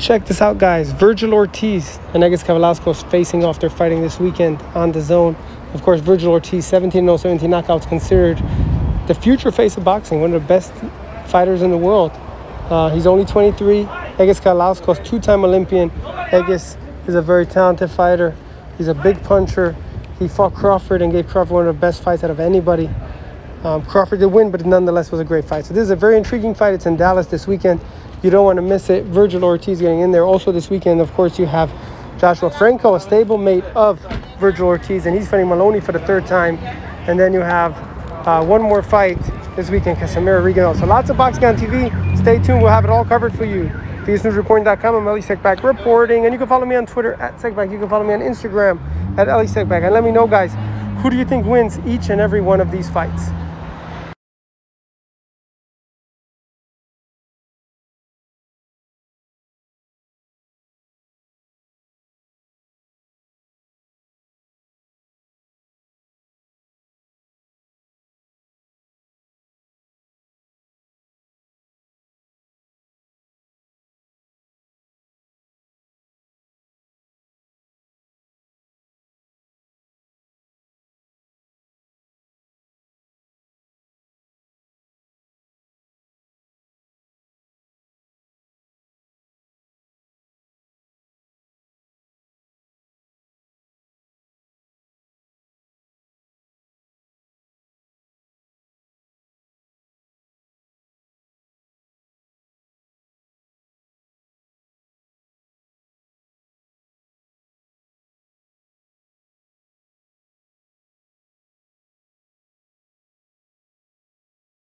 Check this out, guys. Vergil Ortiz and Egis Kavaliauskas facing off. They're fighting this weekend on DAZN. Of course, Vergil Ortiz, 17-0, 17 knockouts, considered the future face of boxing, one of the best fighters in the world. He's only 23. Egis Kavaliauskas, two-time Olympian. Egis is a very talented fighter. He's a big puncher. He fought Crawford and gave Crawford one of the best fights out of anybody. Crawford did win, but nonetheless was a great fight. So this is a very intriguing fight. It's in Dallas this weekend. You don't want to miss it. Vergil Ortiz getting in there. Also this weekend, of course, you have Joshua Franco, a stablemate of Vergil Ortiz, and he's fighting Maloney for the third time. And then you have one more fight this weekend, Casimiro Reganel. So lots of boxing on TV. Stay tuned. We'll have it all covered for you. VSNewsReporting.com. I'm Elie Seckbach reporting. And you can follow me on Twitter at Seckbach. You can follow me on Instagram at Elie Seckbach. And let me know, guys, who do you think wins each and every one of these fights?